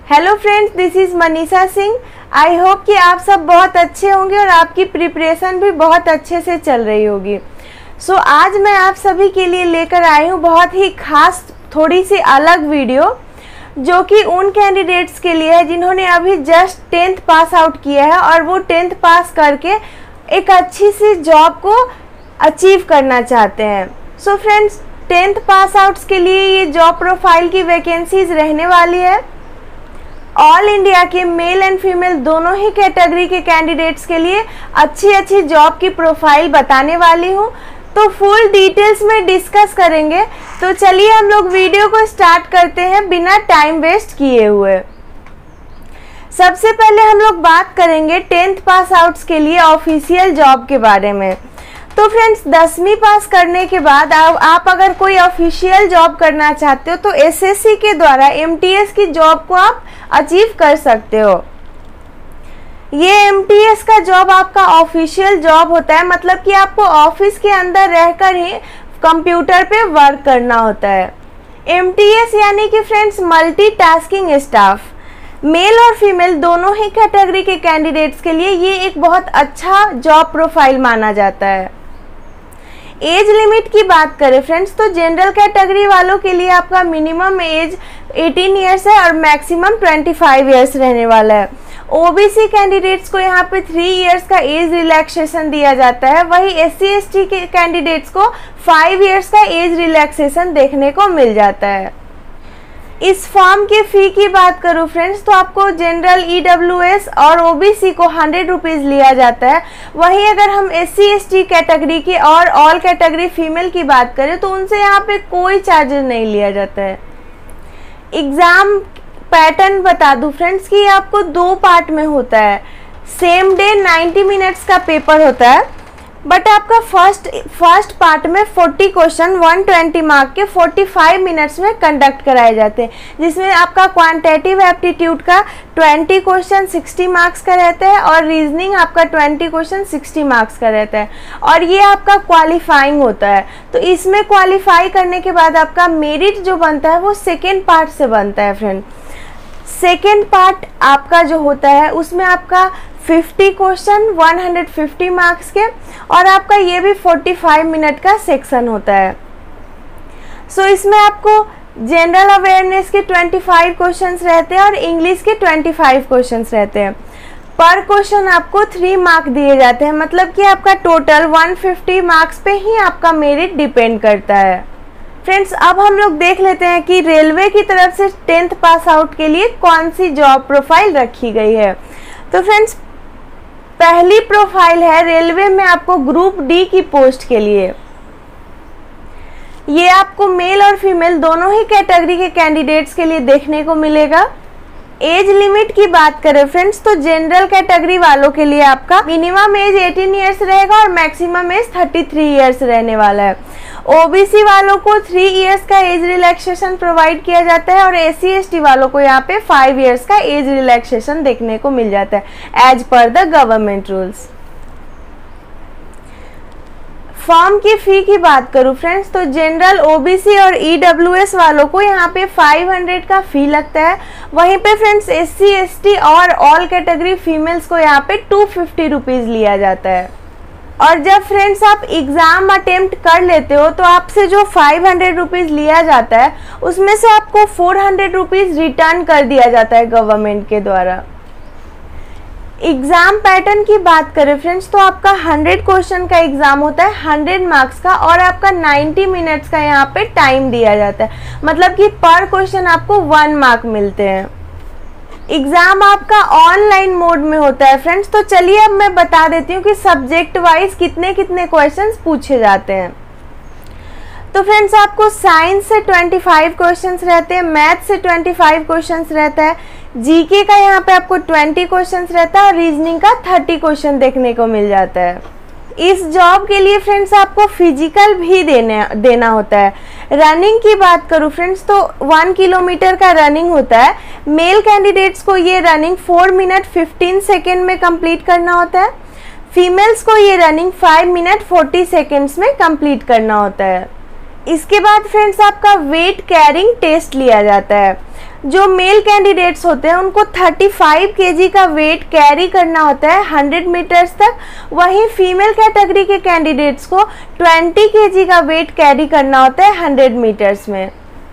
Hello friends, this is Manisha Singh. I hope कि आप सब बहुत अच्छे होंगे और आपकी प्रिपरेशन भी बहुत अच्छे से चल रही होगी। आज मैं आप सभी के लिए लेकर आई हूँ बहुत ही खास, थोड़ी सी अलग वीडियो, जो कि उन कैंडिडेट्स के लिए है जिन्होंने अभी जस्ट 10th पास आउट किया है और वो 10th पास करके एक अच्छी सी जॉब को अचीव करना चाहते हैं। फ्रेंड्स, 10th पास आउट्स के लिए ये जॉब प्रोफाइल की वैकेंसीज रहने वाली है। ऑल इंडिया के मेल एंड फीमेल दोनों ही कैटेगरी के कैंडिडेट्स के लिए अच्छी जॉब की प्रोफाइल बताने वाली हूँ। तो फुल डिटेल्स में डिस्कस करेंगे। तो चलिए हम लोग वीडियो को स्टार्ट करते हैं बिना टाइम वेस्ट किए हुए। सबसे पहले हम लोग बात करेंगे 10th पास आउट्स के लिए ऑफिशियल जॉब के बारे में। तो फ्रेंड्स, 10वीं पास करने के बाद आप अगर कोई ऑफिशियल जॉब करना चाहते हो तो एसएससी के द्वारा एमटीएस की जॉब को आप अचीव कर सकते हो। ये एमटीएस का जॉब आपका ऑफिशियल जॉब होता है, मतलब कि आपको ऑफिस के अंदर रहकर ही कंप्यूटर पे वर्क करना होता है। एमटीएस यानी कि फ्रेंड्स मल्टीटास्किंग स्टाफ, मेल और फीमेल दोनों ही कैटेगरी के कैंडिडेट्स के लिए ये एक बहुत अच्छा जॉब प्रोफाइल माना जाता है। एज लिमिट की बात करें फ्रेंड्स, तो जनरल कैटेगरी वालों के लिए आपका मिनिमम एज 18 ईयर्स है और मैक्सिमम 25 ईयर्स रहने वाला है। ओबीसी कैंडिडेट्स को यहाँ पे 3 ईयर्स का एज रिलैक्सेशन दिया जाता है, वही एससी एसटी के कैंडिडेट्स को 5 ईयर्स का एज रिलैक्सेशन देखने को मिल जाता है। इस फॉर्म के फ़ी की बात करूँ फ्रेंड्स, तो आपको जनरल, ईडब्ल्यूएस और ओबीसी को 100 रुपीज़ लिया जाता है। वहीं अगर हम एससी एसटी कैटेगरी की और ऑल कैटेगरी फीमेल की बात करें तो उनसे यहाँ पे कोई चार्जेस नहीं लिया जाता है। एग्ज़ाम पैटर्न बता दूँ फ्रेंड्स कि आपको 2 पार्ट में होता है। सेम डे 90 मिनट्स का पेपर होता है, बट आपका फर्स्ट पार्ट में 40 क्वेश्चन 120 मार्क के 45 मिनट्स में कंडक्ट कराए जाते हैं, जिसमें आपका क्वांटिटेटिव एप्टीट्यूड का 20 क्वेश्चन 60 मार्क्स का रहता है और रीजनिंग आपका 20 क्वेश्चन 60 मार्क्स का रहता है। और ये आपका क्वालिफाइंग होता है। तो इसमें क्वालिफाई करने के बाद आपका मेरिट जो बनता है वो सेकेंड पार्ट से बनता है फ्रेंड। सेकेंड पार्ट आपका जो होता है उसमें आपका 50 क्वेश्चन 150 मार्क्स के और आपका ये भी 45 मिनट का सेक्शन होता है। इसमें आपको जनरल अवेयरनेस के 25 क्वेश्चंस रहते हैं और इंग्लिश के 25 क्वेश्चंस रहते हैं। पर क्वेश्चन आपको 3 मार्क दिए जाते हैं, मतलब कि आपका टोटल 150 मार्क्स पे ही आपका मेरिट डिपेंड करता है। फ्रेंड्स, अब हम लोग देख लेते हैं कि रेलवे की तरफ से 10th पास आउट के लिए कौन सी जॉब प्रोफाइल रखी गई है। तो फ्रेंड्स, पहली प्रोफाइल है रेलवे में आपको ग्रुप डी की पोस्ट के लिए। ये आपको मेल और फीमेल दोनों ही कैटेगरी के कैंडिडेट्स के लिए देखने को मिलेगा। एज लिमिट की बात करें फ्रेंड्स, तो जनरल कैटेगरी वालों के लिए आपका मिनिमम एज 18 ईयर्स रहेगा और मैक्सिमम एज 33 ईयर्स रहने वाला है। ओबीसी वालों को 3 ईयर्स का एज रिलैक्सेशन प्रोवाइड किया जाता है और एससी एसटी वालों को यहाँ पे 5 ईयर्स का एज रिलैक्सेशन देखने को मिल जाता है as per the government rules. Form की फ़ी की बात करूँ फ्रेंड्स, तो जनरल, ओबीसी और ईडब्ल्यूएस वालों को यहाँ पे 500 का फ़ी लगता है। वहीं पे फ्रेंड्स एससी एसटी और ऑल कैटेगरी फीमेल्स को यहाँ पे 250 रुपीज़ लिया जाता है। और जब फ्रेंड्स आप एग्ज़ाम अटेम्प्ट कर लेते हो तो आपसे जो 500 रुपीज़ लिया जाता है उसमें से आपको 400 रुपीज़ रिटर्न कर दिया जाता है गवर्नमेंट के द्वारा। एग्ज़ाम पैटर्न की बात करें फ्रेंड्स, तो आपका 100 क्वेश्चन का एग्ज़ाम होता है 100 मार्क्स का और आपका 90 मिनट्स का यहाँ पे टाइम दिया जाता है, मतलब कि पर क्वेश्चन आपको 1 मार्क मिलते हैं। एग्ज़ाम आपका ऑनलाइन मोड में होता है फ्रेंड्स। तो चलिए अब मैं बता देती हूँ कि सब्जेक्ट वाइज कितने क्वेश्चंस पूछे जाते हैं। तो फ्रेंड्स, आपको साइंस से 25 क्वेश्चंस रहते हैं, मैथ से 25 क्वेश्चंस रहता है, जीके का यहाँ पे आपको 20 क्वेश्चंस रहता है और रीजनिंग का 30 क्वेश्चन देखने को मिल जाता है। इस जॉब के लिए फ्रेंड्स आपको फिजिकल भी देना होता है। रनिंग की बात करूँ फ्रेंड्स, तो 1 किलोमीटर का रनिंग होता है। मेल कैंडिडेट्स को ये रनिंग 4 मिनट 15 सेकेंड में कंप्लीट करना होता है। फीमेल्स को ये रनिंग 5 मिनट 40 सेकेंड्स में कंप्लीट करना होता है। इसके बाद फ्रेंड्स आपका वेट कैरिंग टेस्ट लिया जाता है। जो मेल कैंडिडेट्स होते हैं उनको 35 केजी का वेट कैरी करना होता है 100 मीटर्स तक, वहीं फीमेल कैटेगरी के कैंडिडेट्स को 20 केजी का वेट कैरी करना होता है 100 मीटर्स में।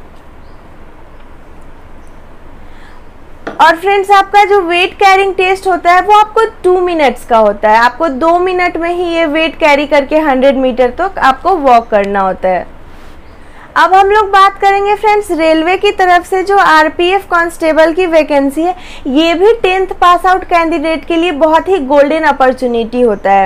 और फ्रेंड्स आपका जो वेट कैरिंग टेस्ट होता है वो आपको 2 मिनट्स का होता है, आपको 2 मिनट में ही ये वेट कैरी करके 100 मीटर तक आपको वॉक करना होता है। अब हम लोग बात करेंगे फ्रेंड्स रेलवे की तरफ से जो आरपीएफ कांस्टेबल की वैकेंसी है, ये भी 10th पास आउट कैंडिडेट के लिए बहुत ही गोल्डन अपॉर्चुनिटी होता है।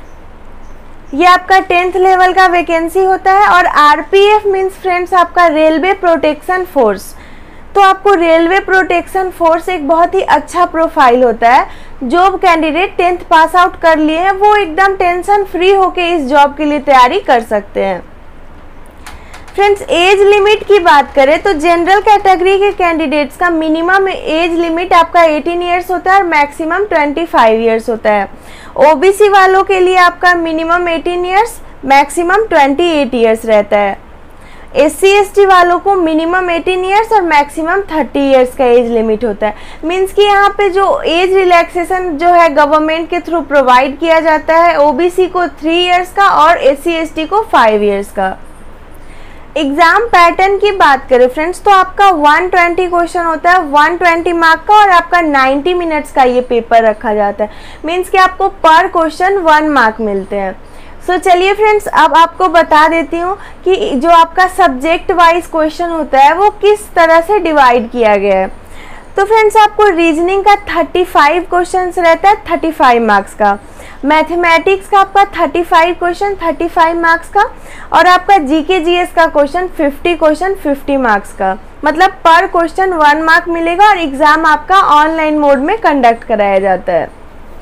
ये आपका 10th लेवल का वैकेंसी होता है और आरपीएफ मीन्स फ्रेंड्स आपका रेलवे प्रोटेक्शन फोर्स। तो आपको रेलवे प्रोटेक्शन फोर्स एक बहुत ही अच्छा प्रोफाइल होता है। जो कैंडिडेट 10th पास आउट कर लिए हैं वो एकदम टेंशन फ्री होके इस जॉब के लिए तैयारी कर सकते हैं। फ्रेंड्स एज लिमिट की बात करें तो जनरल कैटेगरी के कैंडिडेट्स का मिनिमम एज लिमिट आपका 18 ईयर्स होता है और मैक्सिमम 25 ईयर्स होता है। ओबीसी वालों के लिए आपका मिनिमम 18 ईयर्स मैक्सिमम 28 ईयर्स रहता है। SC ST वालों को मिनिमम 18 ईयर्स और मैक्सिमम 30 ईयर्स का एज लिमिट होता है। मींस कि यहाँ पे जो एज रिलैक्सेशन जो है गवर्नमेंट के थ्रू प्रोवाइड किया जाता है, ओबीसी को 3 ईयर्स का और SC ST को 5 ईयर्स का। एग्जाम पैटर्न की बात करें फ्रेंड्स तो आपका 120 क्वेश्चन होता है 120 मार्क का और आपका 90 मिनट्स का ये पेपर रखा जाता है। मींस कि आपको पर क्वेश्चन 1 मार्क मिलते हैं। सो चलिए फ्रेंड्स अब आपको बता देती हूँ कि जो आपका सब्जेक्ट वाइज क्वेश्चन होता है वो किस तरह से डिवाइड किया गया है। तो फ्रेंड्स आपको रीजनिंग का 35 क्वेश्चंस रहता है 35 मार्क्स का, मैथमेटिक्स का आपका 35 क्वेश्चन 35 मार्क्स का और आपका जीके जीएस का क्वेश्चन 50 मार्क्स का। मतलब पर क्वेश्चन 1 मार्क मिलेगा और एग्जाम आपका ऑनलाइन मोड में कंडक्ट कराया जाता है।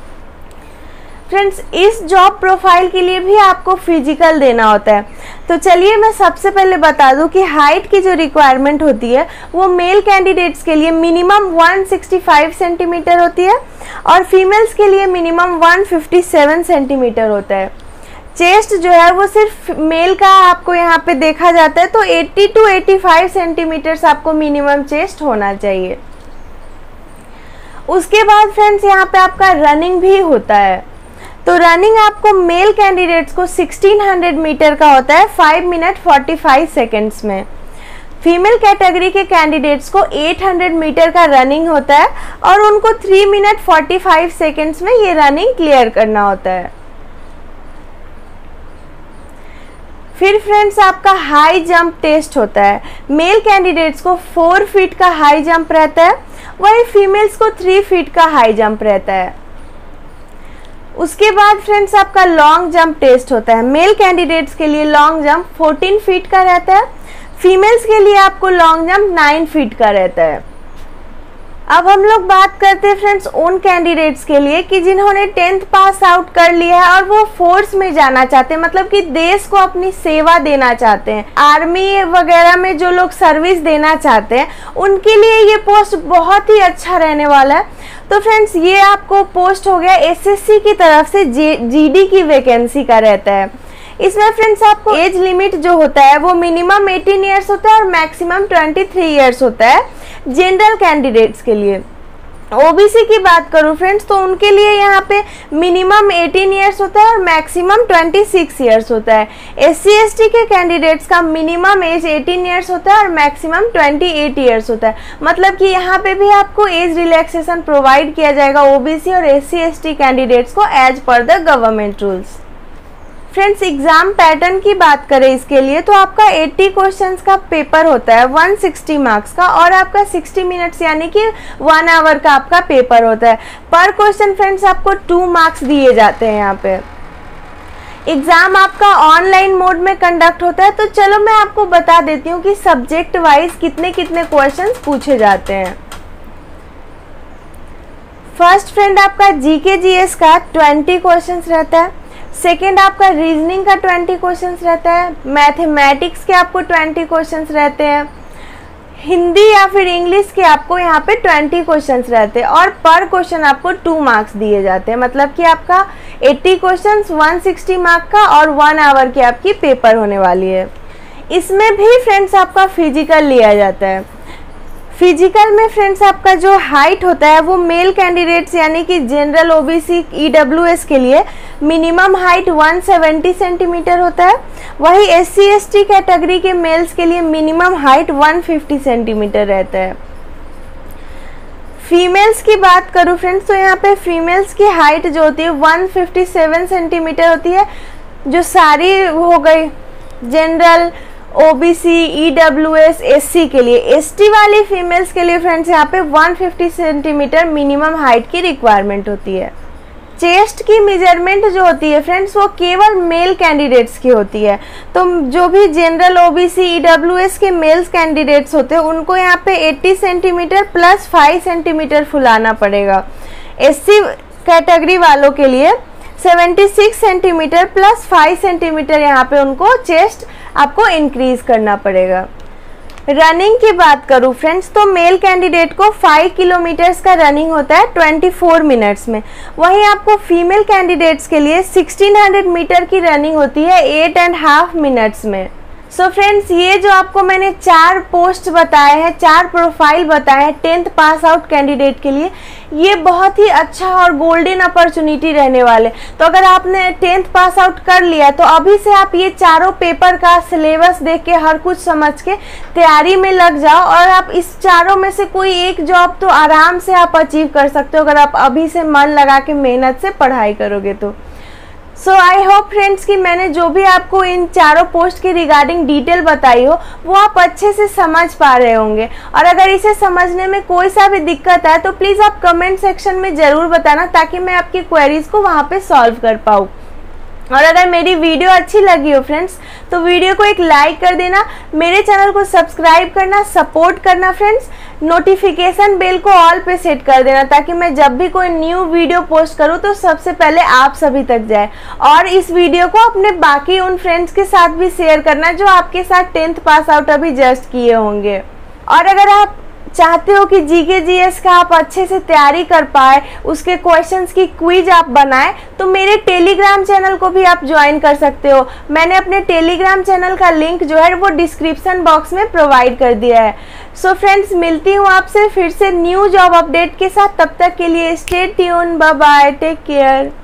फ्रेंड्स इस जॉब प्रोफाइल के लिए भी आपको फिजिकल देना होता है। तो चलिए मैं सबसे पहले बता दूं कि हाइट की जो रिक्वायरमेंट होती है वो मेल कैंडिडेट्स के लिए मिनिमम 165 सेंटीमीटर होती है और फीमेल्स के लिए मिनिमम 157 सेंटीमीटर होता है। चेस्ट जो है वो सिर्फ मेल का आपको यहाँ पे देखा जाता है, तो 80 to 85 सेंटीमीटर्स आपको मिनिमम चेस्ट होना चाहिए। उसके बाद फ्रेंड्स यहाँ पे आपका रनिंग भी होता है। तो रनिंग आपको मेल कैंडिडेट्स को 1600 मीटर का होता है 5 मिनट 45 सेकेंड्स में। फीमेल कैटेगरी के कैंडिडेट्स को 800 मीटर का रनिंग होता है और उनको 3 मिनट 45 सेकेंड्स में ये रनिंग क्लियर करना होता है। फिर फ्रेंड्स आपका हाई जंप टेस्ट होता है। मेल कैंडिडेट्स को 4 फीट का हाई जंप रहता है, वही फीमेल्स को 3 फीट का हाई जंप रहता है। उसके बाद फ्रेंड्स आपका लॉन्ग जंप टेस्ट होता है। मेल कैंडिडेट्स के लिए लॉन्ग जंप 14 फीट का रहता है, फीमेल्स के लिए आपको लॉन्ग जंप 9 फीट का रहता है। अब हम लोग बात करते हैं फ्रेंड्स उन कैंडिडेट्स के लिए कि जिन्होंने 10th पास आउट कर लिया है और वो फोर्स में जाना चाहते हैं, मतलब कि देश को अपनी सेवा देना चाहते हैं, आर्मी वगैरह में जो लोग सर्विस देना चाहते हैं उनके लिए ये पोस्ट बहुत ही अच्छा रहने वाला है। तो फ्रेंड्स ये आपको पोस्ट हो गया एसएससी की तरफ से जीडी की वैकेंसी का रहता है। इसमें फ्रेंड्स आपको एज लिमिट जो होता है वो मिनिमम 18 ईयर्स होता है और मैक्सिमम 23 ईयर्स होता है जनरल कैंडिडेट्स के लिए। ओबीसी की बात करूं फ्रेंड्स तो उनके लिए यहाँ पे मिनिमम 18 ईयर्स होता है और मैक्सिमम 26 ईयर्स होता है। एससी एसटी के कैंडिडेट्स का मिनिमम एज 18 ईयर्स होता है और मैक्सिमम 28 ईयर्स होता है। मतलब कि यहाँ पे भी आपको एज रिलैक्सेशन प्रोवाइड किया जाएगा ओबीसी और एससी एसटी कैंडिडेट्स को as per the government rules. Friends exam pattern की बात करें इसके लिए तो आपका 80 क्वेश्चंस का पेपर होता है 160 मार्क्स का और आपका 60 मिनट्स यानी कि 1 आवर का आपका पेपर होता है। पर क्वेश्चन फ्रेंड्स आपको 2 मार्क्स दिए जाते हैं। यहाँ पे एग्जाम आपका ऑनलाइन मोड में कंडक्ट होता है। तो चलो मैं आपको बता देती हूँ कि सब्जेक्ट वाइज कितने कितने क्वेश्चंस पूछे जाते हैं। फर्स्ट फ्रेंड आपका जीके जीएस का 20 क्वेश्चंस रहता है। सेकेंड आपका रीजनिंग का 20 क्वेश्चंस रहता है। मैथमेटिक्स के आपको 20 क्वेश्चंस रहते हैं। हिंदी या फिर इंग्लिश के आपको यहाँ पे 20 क्वेश्चंस रहते हैं और पर क्वेश्चन आपको 2 मार्क्स दिए जाते हैं। मतलब कि आपका 80 क्वेश्चंस 160 मार्क का और 1 आवर की आपकी पेपर होने वाली है। इसमें भी फ्रेंड्स आपका फिजिकल लिया जाता है। फिजिकल में फ्रेंड्स आपका जो हाइट होता है वो मेल कैंडिडेट्स यानी कि जनरल ओबीसी ईडब्ल्यूएस के लिए मिनिमम हाइट 170 सेंटीमीटर होता है। वही एससी एसटी कैटेगरी के मेल्स के लिए मिनिमम हाइट 150 सेंटीमीटर रहता है। फीमेल्स की बात करूँ फ्रेंड्स तो यहाँ पे फीमेल्स की हाइट जो होती है 157 सेंटीमीटर होती है। जो सारी हो गई जनरल ओबीसी ईडब्ल्यूएस एससी के लिए, एसटी वाली फीमेल्स के लिए फ्रेंड्स यहाँ पे 150 सेंटीमीटर मिनिमम हाइट की रिक्वायरमेंट होती है। चेस्ट की मेजरमेंट जो होती है फ्रेंड्स वो केवल मेल कैंडिडेट्स की होती है। तो जो भी जनरल ओबीसी ईडब्ल्यूएस के मेल्स कैंडिडेट्स होते हैं उनको यहाँ पे 80 सेंटीमीटर प्लस 5 सेंटीमीटर फुलाना पड़ेगा। एससी कैटेगरी वालों के लिए 76 सेंटीमीटर प्लस 5 सेंटीमीटर यहाँ पे उनको चेस्ट आपको इंक्रीज करना पड़ेगा। रनिंग की बात करूँ फ्रेंड्स तो मेल कैंडिडेट को 5 किलोमीटर्स का रनिंग होता है 24 मिनट्स में। वहीं आपको फीमेल कैंडिडेट्स के लिए 1600 मीटर की रनिंग होती है 8.5 मिनट्स में। सो फ्रेंड्स ये जो आपको मैंने 4 पोस्ट बताए हैं, 4 प्रोफाइल बताए हैं 10th पास आउट कैंडिडेट के लिए, ये बहुत ही अच्छा और गोल्डन अपॉर्चुनिटी रहने वाले। तो अगर आपने 10th पास आउट कर लिया तो अभी से आप ये चारों पेपर का सिलेबस देख के हर कुछ समझ के तैयारी में लग जाओ और आप इस चारों में से कोई एक जॉब तो आराम से आप अचीव कर सकते हो अगर आप अभी से मन लगा के मेहनत से पढ़ाई करोगे तो। सो आई होप फ्रेंड्स कि मैंने जो भी आपको इन चारों पोस्ट के रिगार्डिंग डिटेल बताई हो वो आप अच्छे से समझ पा रहे होंगे। और अगर इसे समझने में कोई सा भी दिक्कत है तो प्लीज़ आप कमेंट सेक्शन में ज़रूर बताना ताकि मैं आपकी क्वेरीज को वहाँ पे सॉल्व कर पाऊँ। और अगर मेरी वीडियो अच्छी लगी हो फ्रेंड्स तो वीडियो को एक लाइक कर देना, मेरे चैनल को सब्सक्राइब करना, सपोर्ट करना फ्रेंड्स, नोटिफिकेशन बेल को ऑल पे सेट कर देना ताकि मैं जब भी कोई न्यू वीडियो पोस्ट करूं तो सबसे पहले आप सभी तक जाए। और इस वीडियो को अपने बाकी उन फ्रेंड्स के साथ भी शेयर करना जो आपके साथ 10th पास आउट अभी जस्ट किए होंगे। और अगर आप चाहते हो कि जीके जीएस का आप अच्छे से तैयारी कर पाए, उसके क्वेश्चंस की क्विज आप बनाए, तो मेरे टेलीग्राम चैनल को भी आप ज्वाइन कर सकते हो। मैंने अपने टेलीग्राम चैनल का लिंक जो है वो डिस्क्रिप्शन बॉक्स में प्रोवाइड कर दिया है। सो फ्रेंड्स मिलती हूँ आपसे फिर से न्यू जॉब अपडेट के साथ, तब तक के लिए stay tune, bye bye, take care.